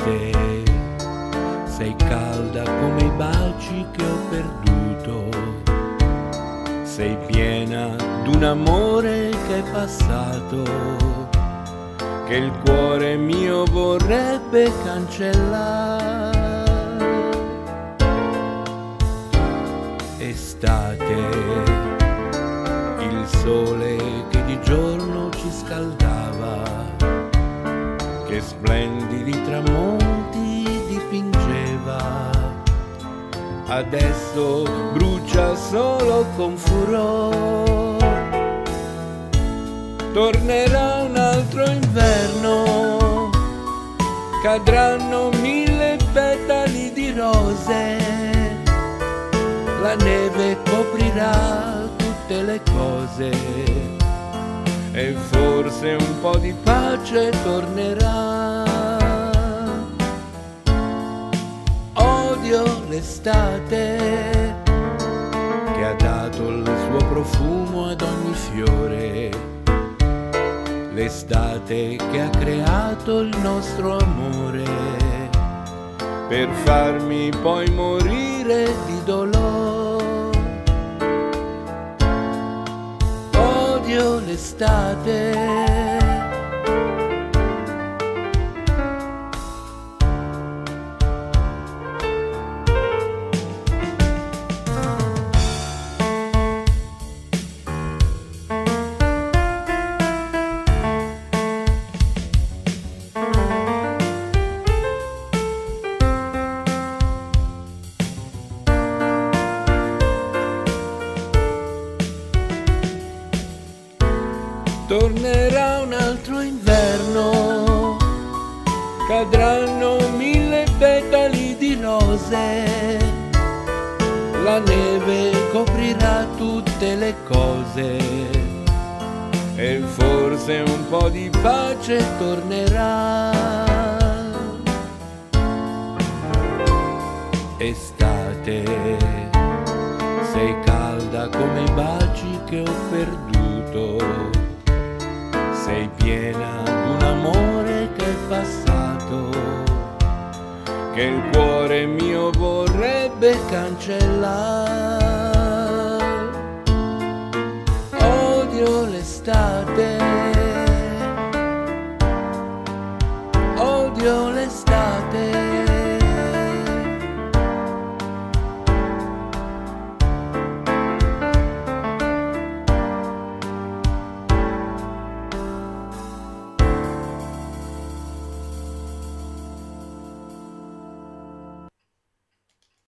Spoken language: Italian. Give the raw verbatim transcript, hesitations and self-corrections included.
Estate, sei calda come i baci che ho perduto, sei piena d'un amore che è passato, che il cuore mio vorrebbe cancellare. Estate, il sole che di giorno ci scaldava, che splendidi tramonti dipingeva, adesso brucia solo con furore. Tornerà un altro inverno, cadranno mille petali di rose, la neve coprirà tutte le cose e forse un po' di pace tornerà. Odio l'estate che ha dato il suo profumo ad ogni fiore, l'estate che ha creato il nostro amore per farmi poi morire di dolore. Odio l'estate. Tornerà un altro inverno, cadranno mille petali di rose, la neve coprirà tutte le cose e forse un po' di pace tornerà. Estate, sei calda come i baci che ho perduto, sei piena d'un amore che è passato, che il cuore mio vorrebbe cancellare. Odio l'estate.